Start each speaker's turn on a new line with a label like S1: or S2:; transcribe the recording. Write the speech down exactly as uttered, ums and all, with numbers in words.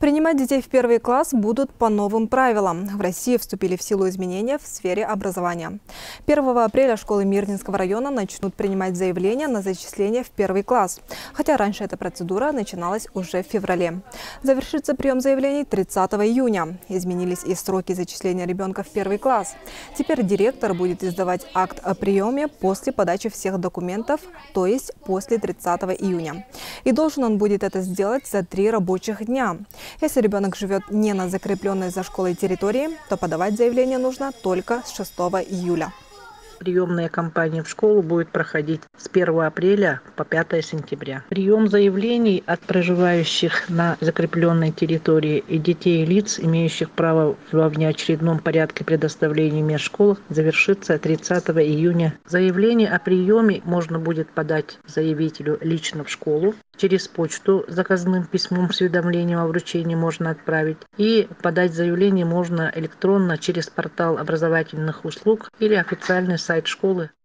S1: Принимать детей в первый класс будут по новым правилам. В России вступили в силу изменения в сфере образования. первого апреля школы Мирнинского района начнут принимать заявления на зачисление в первый класс. Хотя раньше эта процедура начиналась уже в феврале. Завершится прием заявлений тридцатого июня. Изменились и сроки зачисления ребенка в первый класс. Теперь директор будет издавать акт о приеме после подачи всех документов, то есть после тридцатого июня. И должен он будет это сделать за три рабочих дня. Если ребенок живет не на закрепленной за школой территории, то подавать заявление нужно только с шестого июля.
S2: Приемная кампания в школу будет проходить с первого апреля по пятое сентября. Прием заявлений от проживающих на закрепленной территории и детей и лиц, имеющих право во внеочередном порядке предоставления мест в школах, завершится тридцатого июня. Заявление о приеме можно будет подать заявителю лично в школу. Через почту заказным письмом с уведомлением о вручении можно отправить. И подать заявление можно электронно через портал образовательных услуг или официальный сайт школы.